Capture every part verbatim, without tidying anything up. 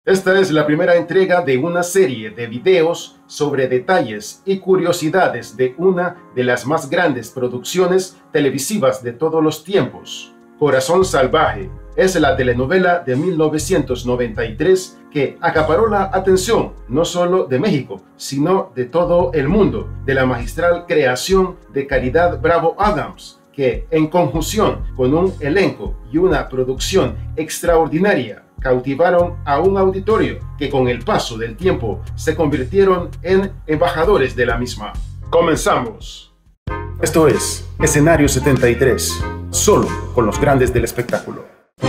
Esta es la primera entrega de una serie de videos sobre detalles y curiosidades de una de las más grandes producciones televisivas de todos los tiempos. Corazón Salvaje es la telenovela de mil novecientos noventa y tres que acaparó la atención no solo de México, sino de todo el mundo, de la magistral creación de Caridad Bravo Adams, que en conjunción con un elenco y una producción extraordinaria cautivaron a un auditorio que con el paso del tiempo se convirtieron en embajadores de la misma. Comenzamos. Esto es Escenario setenta y tres, solo con los grandes del espectáculo.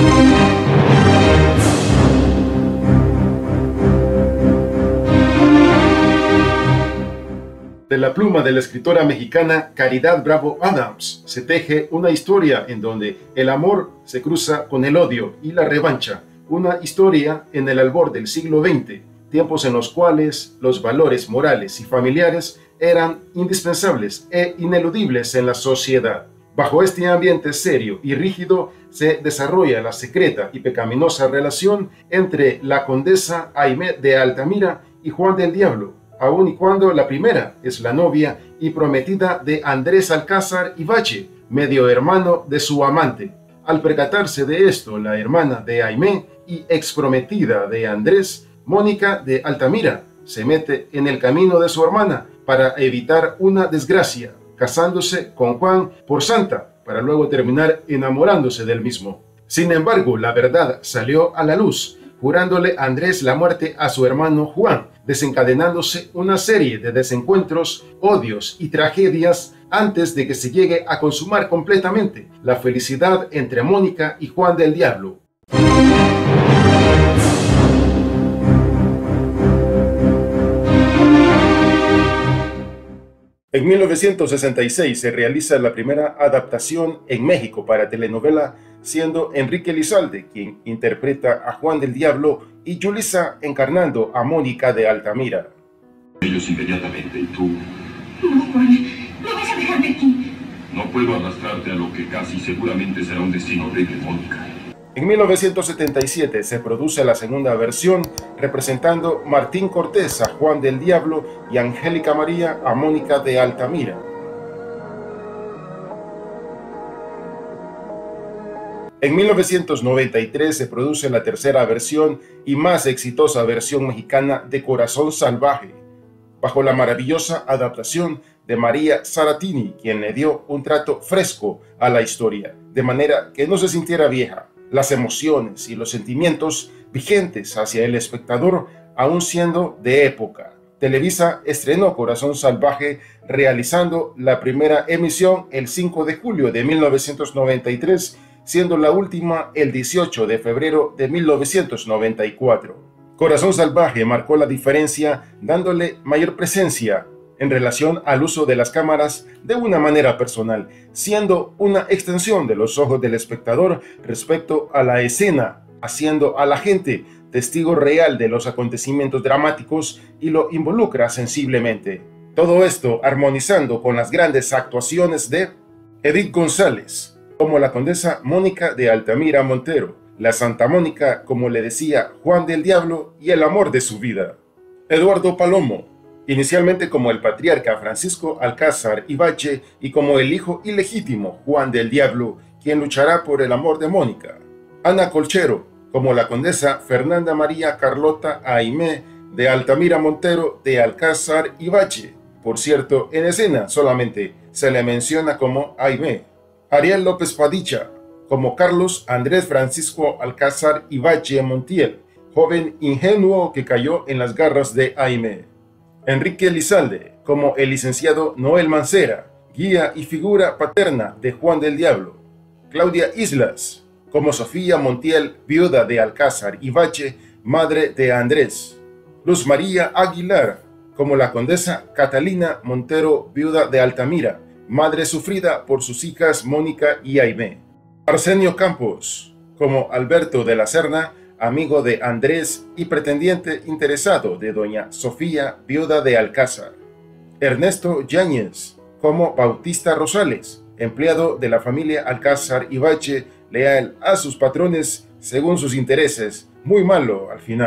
De la pluma de la escritora mexicana Caridad Bravo Adams se teje una historia en donde el amor se cruza con el odio y la revancha. Una historia en el albor del siglo veinte, tiempos en los cuales los valores morales y familiares eran indispensables e ineludibles en la sociedad. Bajo este ambiente serio y rígido se desarrolla la secreta y pecaminosa relación entre la condesa Aimé de Altamira y Juan del Diablo, aun y cuando la primera es la novia y prometida de Andrés Alcázar y Valle, medio hermano de su amante. Al percatarse de esto, la hermana de Aimé y exprometida de Andrés, Mónica de Altamira, se mete en el camino de su hermana para evitar una desgracia, casándose con Juan por santa, para luego terminar enamorándose del mismo. Sin embargo, la verdad salió a la luz, jurándole a Andrés la muerte a su hermano Juan, desencadenándose una serie de desencuentros, odios y tragedias antes de que se llegue a consumar completamente la felicidad entre Mónica y Juan del Diablo. En mil novecientos sesenta y seis se realiza la primera adaptación en México para telenovela, siendo Enrique Elizalde quien interpreta a Juan del Diablo y Yulisa encarnando a Mónica de Altamira. Ellos inmediatamente, y tú... No, Juan, no vas a dejarme aquí. No puedo arrastrarte a lo que casi seguramente será un destino horrible, Mónica. En mil novecientos setenta y siete se produce la segunda versión, representando Martín Cortés a Juan del Diablo y Angélica María a Mónica de Altamira. En mil novecientos noventa y tres se produce la tercera versión y más exitosa versión mexicana de Corazón Salvaje, bajo la maravillosa adaptación de María Saratini, quien le dio un trato fresco a la historia, de manera que no se sintiera vieja. Las emociones y los sentimientos vigentes hacia el espectador aún siendo de época. Televisa estrenó Corazón Salvaje realizando la primera emisión el cinco de julio de mil novecientos noventa y tres, siendo la última el dieciocho de febrero de mil novecientos noventa y cuatro. Corazón Salvaje marcó la diferencia dándole mayor presencia en relación al uso de las cámaras de una manera personal, siendo una extensión de los ojos del espectador respecto a la escena, haciendo a la gente testigo real de los acontecimientos dramáticos y lo involucra sensiblemente. Todo esto armonizando con las grandes actuaciones de Edith González, como la condesa Mónica de Altamira Montero, la Santa Mónica, como le decía Juan del Diablo, y el amor de su vida, Eduardo Palomo, inicialmente como el patriarca Francisco Alcázar y Valle y como el hijo ilegítimo Juan del Diablo, quien luchará por el amor de Mónica. Ana Colchero, como la condesa Fernanda María Carlota Aimé de Altamira Montero de Alcázar y Valle. Por cierto, en escena solamente se le menciona como Aimé. Ariel López Padilla, como Carlos Andrés Francisco Alcázar y Valle Montiel, joven ingenuo que cayó en las garras de Aimé. Enrique Elizalde, como el licenciado Noel Mancera, guía y figura paterna de Juan del Diablo. Claudia Islas, como Sofía Montiel, viuda de Alcázar y Valle, madre de Andrés. Luz María Aguilar, como la condesa Catalina Montero, viuda de Altamira, madre sufrida por sus hijas Mónica y Aimé. Arsenio Campos, como Alberto de la Serna, amigo de Andrés y pretendiente interesado de doña Sofía, viuda de Alcázar. Ernesto Yáñez, como Bautista Rosales, empleado de la familia Alcázar y Valle, leal a sus patrones según sus intereses, muy malo al final.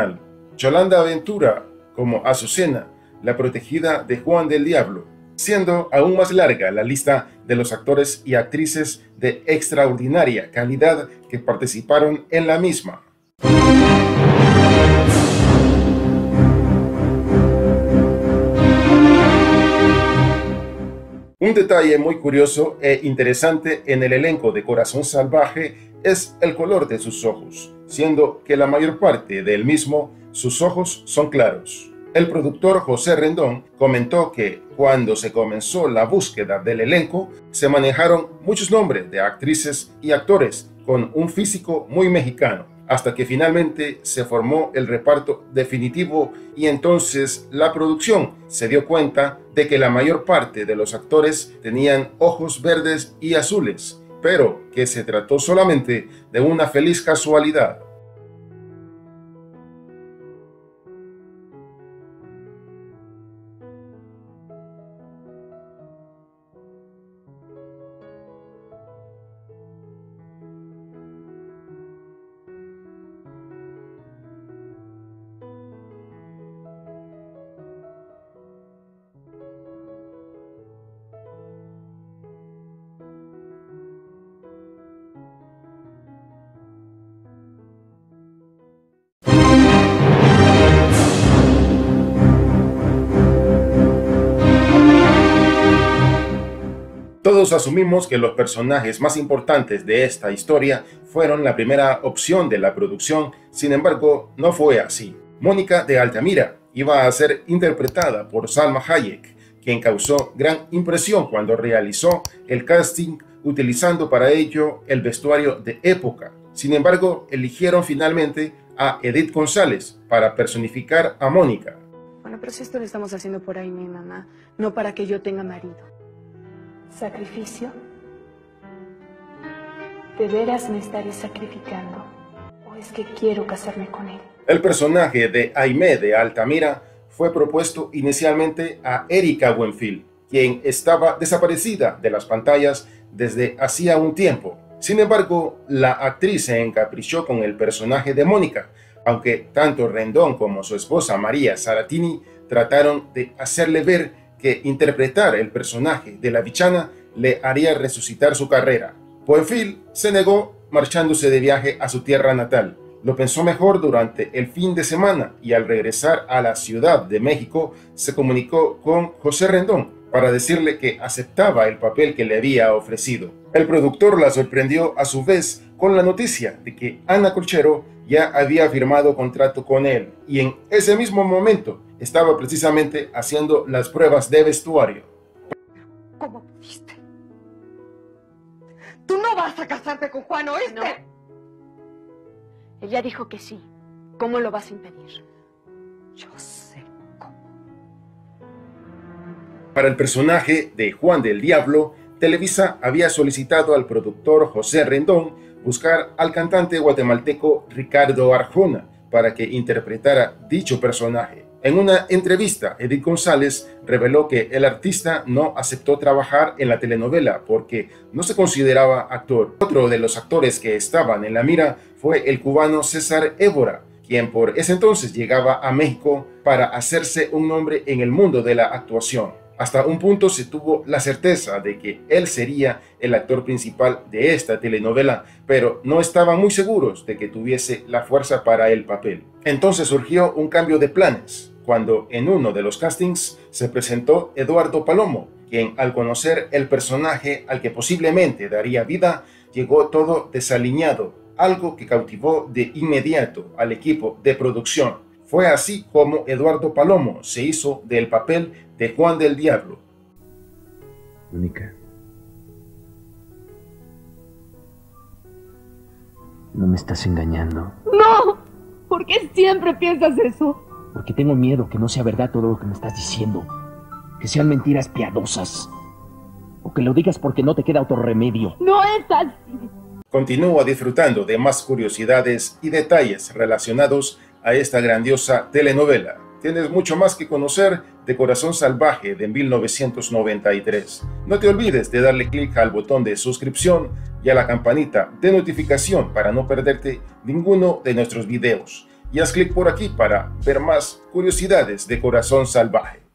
Yolanda Ventura como Azucena, la protegida de Juan del Diablo, siendo aún más larga la lista de los actores y actrices de extraordinaria calidad que participaron en la misma. Un detalle muy curioso e interesante en el elenco de Corazón Salvaje es el color de sus ojos, siendo que la mayor parte del mismo, sus ojos son claros. El productor José Rendón comentó que cuando se comenzó la búsqueda del elenco, se manejaron muchos nombres de actrices y actores con un físico muy mexicano, hasta que finalmente se formó el reparto definitivo y entonces la producción se dio cuenta de que la mayor parte de los actores tenían ojos verdes y azules, pero que se trató solamente de una feliz casualidad. Todos asumimos que los personajes más importantes de esta historia fueron la primera opción de la producción, sin embargo, no fue así. Mónica de Altamira iba a ser interpretada por Salma Hayek, quien causó gran impresión cuando realizó el casting utilizando para ello el vestuario de época. Sin embargo, eligieron finalmente a Edith González para personificar a Mónica. Bueno, pero si esto lo estamos haciendo por ahí, mi mamá, no para que yo tenga marido. ¿Sacrificio? ¿De veras me estaré sacrificando? ¿O es que quiero casarme con él? El personaje de Aimé de Altamira fue propuesto inicialmente a Erika Buenfil, quien estaba desaparecida de las pantallas desde hacía un tiempo. Sin embargo, la actriz se encaprichó con el personaje de Mónica, aunque tanto Rendón como su esposa María Saratini trataron de hacerle ver que interpretar el personaje de la villana le haría resucitar su carrera. Buenfil se negó, marchándose de viaje a su tierra natal. Lo pensó mejor durante el fin de semana y al regresar a la Ciudad de México se comunicó con José Rendón para decirle que aceptaba el papel que le había ofrecido. El productor la sorprendió a su vez con la noticia de que Ana Colchero ya había firmado contrato con él y en ese mismo momento estaba precisamente haciendo las pruebas de vestuario. ¿Cómo pudiste? Tú no vas a casarte con Juan, ¿oíste? No. Ella dijo que sí. ¿Cómo lo vas a impedir? Yo sé cómo. Para el personaje de Juan del Diablo, Televisa había solicitado al productor José Rendón buscar al cantante guatemalteco Ricardo Arjona para que interpretara dicho personaje. En una entrevista, Edith González reveló que el artista no aceptó trabajar en la telenovela porque no se consideraba actor. Otro de los actores que estaban en la mira fue el cubano César Évora, quien por ese entonces llegaba a México para hacerse un nombre en el mundo de la actuación. Hasta un punto se tuvo la certeza de que él sería el actor principal de esta telenovela, pero no estaban muy seguros de que tuviese la fuerza para el papel. Entonces surgió un cambio de planes, cuando en uno de los castings se presentó Eduardo Palomo, quien al conocer el personaje al que posiblemente daría vida, llegó todo desaliñado, algo que cautivó de inmediato al equipo de producción. Fue así como Eduardo Palomo se hizo del papel de Juan del Diablo. Mónica, no me estás engañando. ¡No! ¿Por qué siempre piensas eso? Porque tengo miedo que no sea verdad todo lo que me estás diciendo. Que sean mentiras piadosas. O que lo digas porque no te queda otro remedio. ¡No es así! Continúa disfrutando de más curiosidades y detalles relacionados a esta grandiosa telenovela. Tienes mucho más que conocer de Corazón Salvaje de mil novecientos noventa y tres. No te olvides de darle clic al botón de suscripción y a la campanita de notificación para no perderte ninguno de nuestros videos. y haz clic por aquí para ver más curiosidades de Corazón Salvaje.